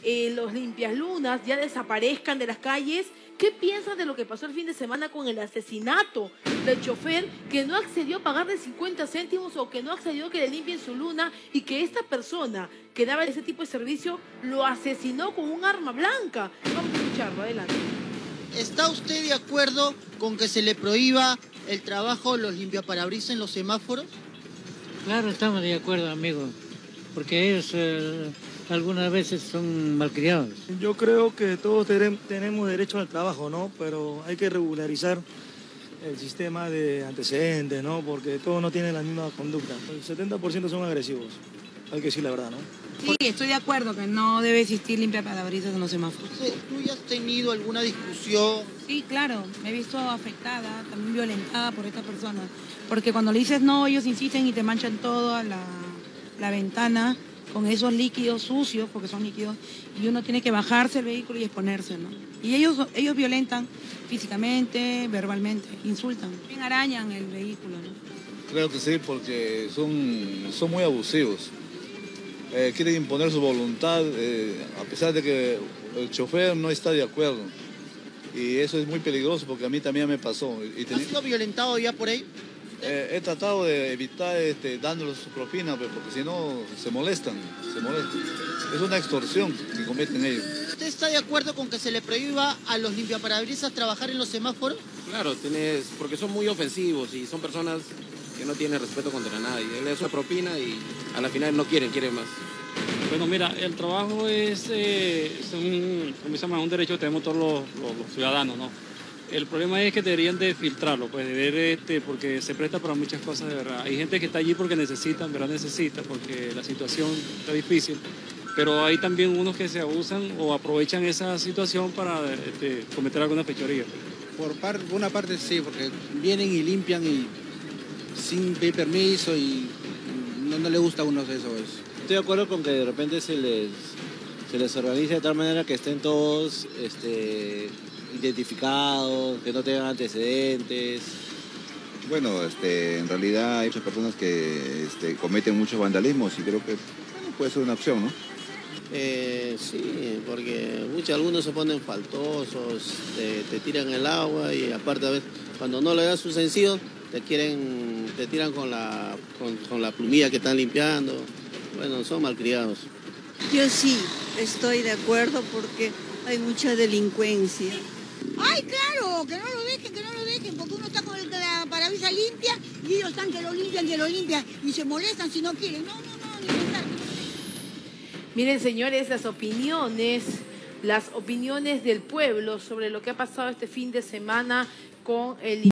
los limpiaslunas ya desaparezcan de las calles. ¿Qué piensan de lo que pasó el fin de semana con el asesinato del chofer que no accedió a pagarle 50 céntimos o que no accedió a que le limpien su luna y que esta persona que daba ese tipo de servicio lo asesinó con un arma blanca? Vamos a escucharlo, adelante. ¿Está usted de acuerdo con que se le prohíba el trabajo de los limpiaparabrisas en los semáforos? Claro, estamos de acuerdo, amigo, porque ellos algunas veces son malcriados. Yo creo que todos tenemos derecho al trabajo, ¿no? Pero hay que regularizar el sistema de antecedentes, ¿no? Porque todos no tienen la misma conducta. El 70% son agresivos, hay que decir la verdad, ¿no? Sí, estoy de acuerdo que no debe existir limpiaparabrisas en los semáforos. ¿Tú ya has tenido alguna discusión? Sí, claro, me he visto afectada, también violentada por esta persona. Porque cuando le dices no, ellos insisten y te manchan toda la ventana con esos líquidos sucios, porque son líquidos, y uno tiene que bajarse el vehículo y exponerse, ¿no? Y ellos violentan físicamente, verbalmente, insultan, arañan el vehículo, ¿no? Creo que sí, porque son muy abusivos. Quieren imponer su voluntad, a pesar de que el chofer no está de acuerdo. Y eso es muy peligroso porque a mí también me pasó. ¿Has sido violentado ya por ahí? He tratado de evitar dándoles su propina, porque si no se molestan. Es una extorsión que cometen ellos. ¿Usted está de acuerdo con que se le prohíba a los limpiaparabrisas trabajar en los semáforos? Claro, porque son muy ofensivos y son personas que no tienen respeto contra nadie. Él le da su propina y a la final no quieren más. Bueno, mira, el trabajo es un derecho que tenemos todos los ciudadanos, ¿no? El problema es que deberían de filtrarlo, pues de ver, porque se presta para muchas cosas de verdad. Hay gente que está allí porque necesita, porque la situación está difícil, pero hay también unos que se abusan o aprovechan esa situación para cometer alguna fechoría. Por una parte sí, porque vienen y limpian y sin pedir permiso y no le gusta a uno eso. Estoy de acuerdo con que de repente se les organice de tal manera que estén todos identificados, que no tengan antecedentes. Bueno, en realidad hay muchas personas que cometen muchos vandalismos y creo que puede ser una opción, ¿no? Sí, porque algunos se ponen faltosos, te tiran el agua y aparte a veces cuando no le das su sentido te tiran con la plumilla que están limpiando. Bueno, son malcriados. Yo sí estoy de acuerdo porque hay mucha delincuencia. ¡Ay, claro! Que no lo dejen, porque uno está con la parabrisas limpia y ellos están que lo limpian y se molestan si no quieren. No, ni pensar. Miren, señores, las opiniones del pueblo sobre lo que ha pasado este fin de semana con el